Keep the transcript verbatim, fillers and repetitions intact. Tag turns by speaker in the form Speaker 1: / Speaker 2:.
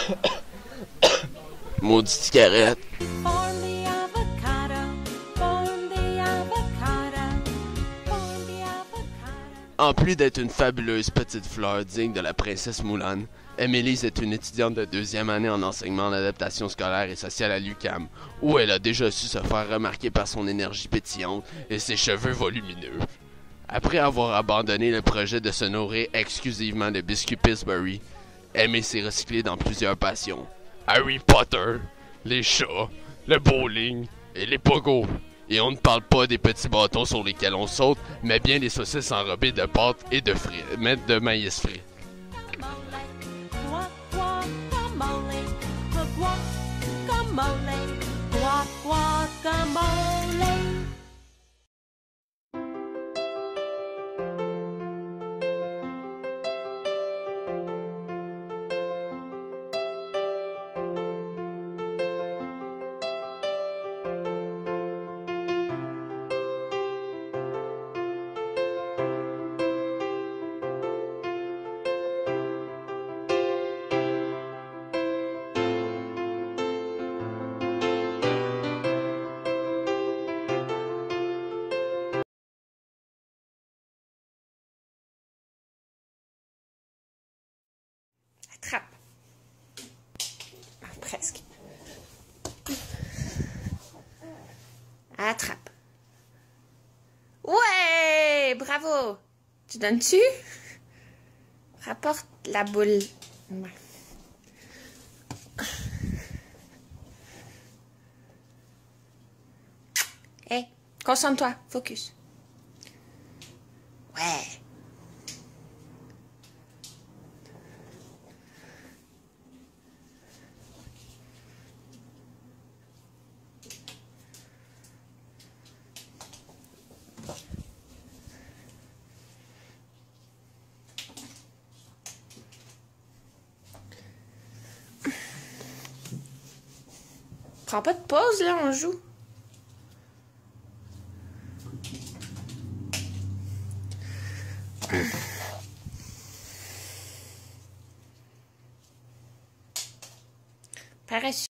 Speaker 1: Maudite cigarette. En plus d'être une fabuleuse petite fleur digne de la princesse Moulane, Émilise est une étudiante de deuxième année en enseignement en adaptation scolaire et sociale à l'U Q A M, où elle a déjà su se faire remarquer par son énergie pétillante et ses cheveux volumineux. Après avoir abandonné le projet de se nourrir exclusivement de biscuits Pillsbury, Amy s'est recyclée dans plusieurs passions. Harry Potter, les chats, le bowling et les pogos. Et on ne parle pas des petits bâtons sur lesquels on saute, mais bien des saucisses enrobées de pâte et de frites, de maïs frit.
Speaker 2: Attrape. Ah, presque. Attrape. Ouais, bravo. Tu donnes-tu? Rapporte la boule. Ouais. Hé, hey, concentre-toi, focus. Ouais. Prends pas de pause, là, on joue. Paresseux.